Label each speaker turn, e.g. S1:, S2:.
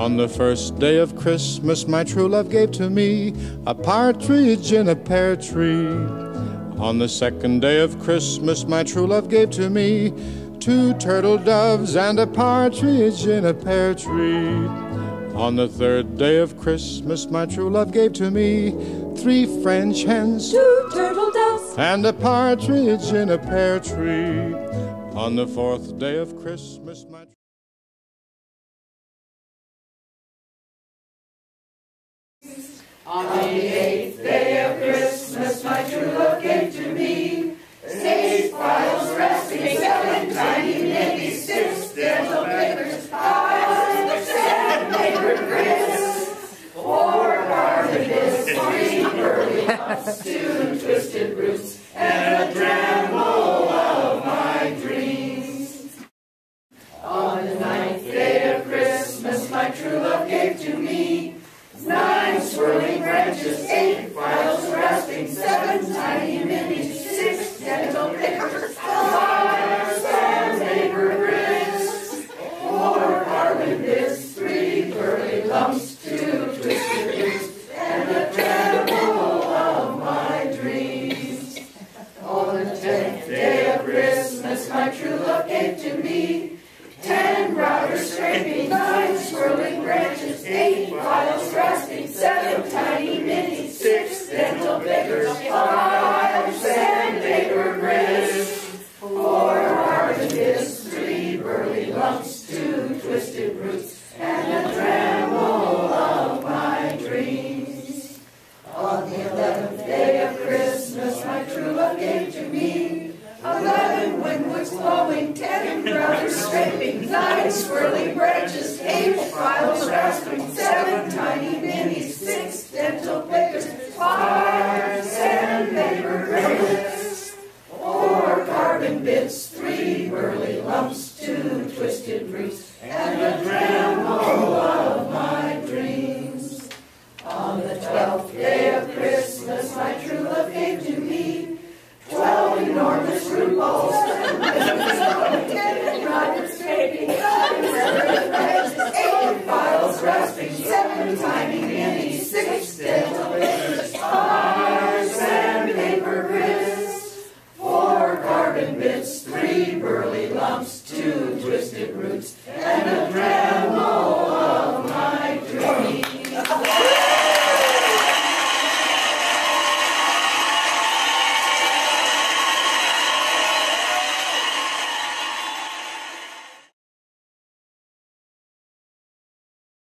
S1: On the first day of Christmas, my true love gave to me a partridge in a pear tree. On the second day of Christmas, my true love gave to me 2 turtle doves and a partridge in a pear tree. On the third day of Christmas, my true love gave to me 3 French hens,
S2: 2 turtle doves,
S1: and a partridge in a pear tree. On the fourth day of Christmas, my
S3: On the 8th day of Christmas, my true love gave to me 6 files resting, 7 tiny mini, 6 dental papers, 5 sandpaper grids, 4 garnishes, 3 curly lumps, 2 twisted roots, and a dremel of my dreams. On the 9th day of Christmas, my true love gave to me 9 swirling branches, 8 files rasping, 7 tiny minis, 6 dental pickers, 5 sandpaper grids, 4 carbon bits, 3 curly lumps, 2 twisted roots, and a tremble of my dreams. On the 10th day of Christmas, my true love gave to me 10 routers scraping, 9 swirling branches, 8 files rasping, 7 tiny minis, 6 dental pickers, 5 sandpaper grids, 4 carbon bits, 3 burly lumps, 2 twisted roots, and a tremble of my dreams. On the 11th day of Christmas, my true love gave to me 11 windwoods glowing, 10 routers scraping, 9 swirling branches, 8 files rasping, 7 tiny minis, 6 dental pickers, 5 sandpaper grids,